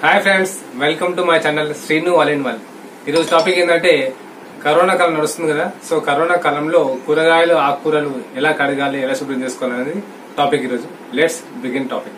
Hi friends, welcome to my channel Srinu all in one. ఈరోజు topic ఏంటంటే corona కాలం నడుస్తుంది కదా. సో కరోనా కాలంలో కూరగాయలు ఆకుకూరలు ఎలా కడగాలి, ఎలా శుభ్రం చేసుకోవాలి అనేది టాపిక్ ఈరోజు. Let's begin topic.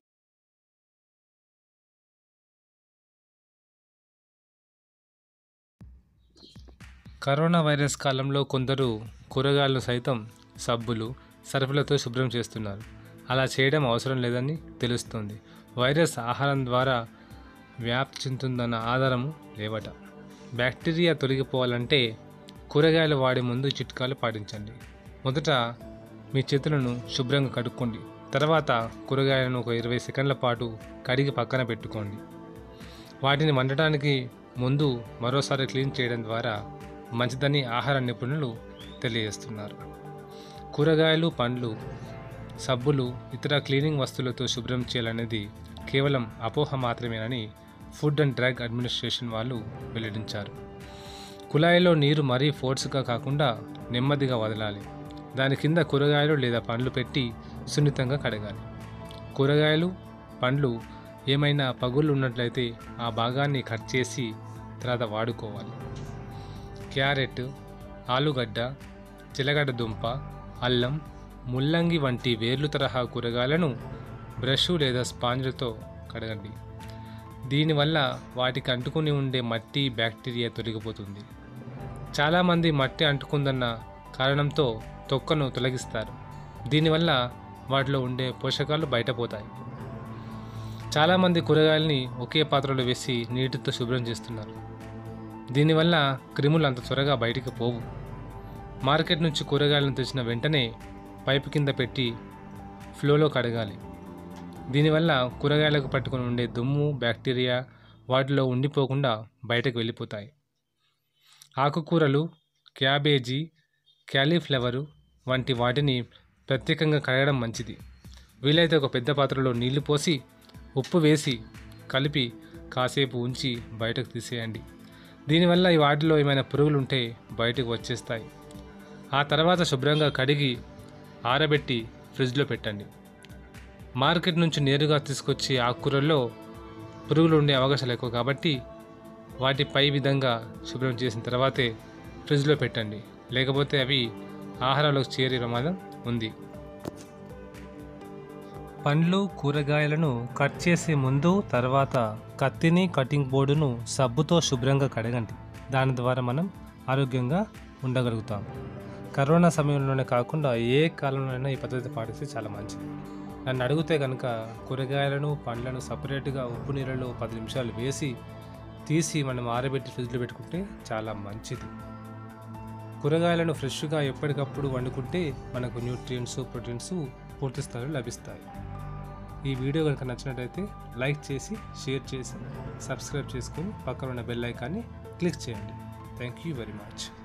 Corona virus కాలంలో కొందరు కూరగాయలు సైతం సబ్బులు, సర్ఫులతో శుభ్రం చేస్తున్నారు. అలా చేయడం అవసరం లేదని తెలుస్తుంది. వైరస్ ఆహారం ద్వారా వ్యాప్తి చెందుతుందన్న ఆధారము లేవట. బ్యాక్టీరియా తొలగిపోవాలంటే కూరగాయలు వాడే ముందు చిట్కాలు పాటించండి. మొదట మీ చేతులను శుభ్రంగా కడుక్కోండి. తర్వాత కూరగాయలను ఒక 20 సెకండ్ల పాటు కడిగి పక్కన పెట్టుకోండి. వాటిని వండటానికి ముందు మరోసారి క్లీన్ చేయడం ద్వారా మంచిదని ఆహార నిపుణులు తెలియజేస్తున్నారు. కూరగాయలు, పండ్లు, సబ్బులు, ఇతర క్లీనింగ్ వస్తువులతో శుభ్రం చేయాలనేది కేవలం అపోహ మాత్రమేనని ఫుడ్ అండ్ డ్రగ్ అడ్మినిస్ట్రేషన్ వాళ్ళు వెల్లడించారు. కుళాయిలో నీరు మరీ ఫోర్స్గా కాకుండా నెమ్మదిగా వదలాలి. దాని కింద కూరగాయలు లేదా పండ్లు పెట్టి సున్నితంగా కడగాలి. కూరగాయలు, పండ్లు ఏమైనా పగుళ్ళు ఉన్నట్లయితే ఆ భాగాన్ని కట్ చేసి తర్వాత వాడుకోవాలి. క్యారెట్, ఆలుగడ్డ, చిలగడ్డ దుంప, అల్లం, ముల్లంగి వంటి వేర్లు తరహా కూరగాయలను బ్రష్ లేదా స్పాంజ్లతో కడగండి. దీనివల్ల వాటికి అంటుకుని ఉండే మట్టి, బ్యాక్టీరియా తొలగిపోతుంది. చాలామంది మట్టి అంటుకుందన్న కారణంతో తొక్కను తొలగిస్తారు. దీనివల్ల వాటిలో ఉండే పోషకాలు బయటపోతాయి. చాలామంది కూరగాయలని ఒకే పాత్రలో వేసి నీటితో శుభ్రం చేస్తున్నారు. దీనివల్ల క్రిములు అంత త్వరగా బయటికి పోవు. మార్కెట్ నుంచి కూరగాయలను తెచ్చిన వెంటనే పైపు కింద పెట్టి ఫ్లోలో కడగాలి. దీనివల్ల కూరగాయలకు పట్టుకొని ఉండే దుమ్ము, బ్యాక్టీరియా వాటిలో ఉండిపోకుండా బయటకు వెళ్ళిపోతాయి. ఆకుకూరలు, క్యాబేజీ, క్యాలీఫ్లవరు వంటి వాటిని ప్రత్యేకంగా కడగడం మంచిది. వీలైతే ఒక పెద్ద పాత్రలో నీళ్లు పోసి ఉప్పు వేసి కలిపి కాసేపు ఉంచి బయటకు తీసేయండి. దీనివల్ల ఈ వాటిలో ఏమైనా పురుగులు ఉంటే బయటకు వచ్చేస్తాయి. ఆ తర్వాత శుభ్రంగా కడిగి ఆరబెట్టి ఫ్రిడ్జ్లో పెట్టండి. మార్కెట్ నుంచి నేరుగా తీసుకొచ్చే ఆకుకూరల్లో పురుగులు ఉండే అవకాశాలు ఎక్కువ కాబట్టి వాటిపై విధంగా శుభ్రం చేసిన తర్వాతే ఫ్రిడ్జ్లో పెట్టండి. లేకపోతే అవి ఆహారంలోకి చేరే ప్రమాదం ఉంది. పండ్లు, కూరగాయలను కట్ చేసే ముందు తర్వాత కత్తిని, కటింగ్ బోర్డును సబ్బుతో శుభ్రంగా కడగండి. దాని ద్వారా మనం ఆరోగ్యంగా ఉండగలుగుతాం. కరోనా సమయంలోనే కాకుండా ఏ కాలంలోనైనా ఈ పద్ధతి పాటిస్తే చాలా మంచిది. నన్ను అడిగితే కనుక కూరగాయలను, పండ్లను సపరేట్గా ఉప్పు నీళ్ళలో 10 నిమిషాలు వేసి తీసి మనం ఆరబెట్టి ఫ్రిడ్జ్లో పెట్టుకుంటే చాలా మంచిది. కూరగాయలను ఫ్రెష్గా ఎప్పటికప్పుడు వండుకుంటే మనకు న్యూట్రియంట్స్, ప్రోటీన్స్ పూర్తి స్థాయిలో లభిస్తాయి. ఈ వీడియో కనుక నచ్చినట్లయితే లైక్ చేసి, షేర్ చేసి, సబ్స్క్రైబ్ చేసుకొని పక్కన ఉన్న బెల్ ఐకాన్ని క్లిక్ చేయండి. Thank you very much.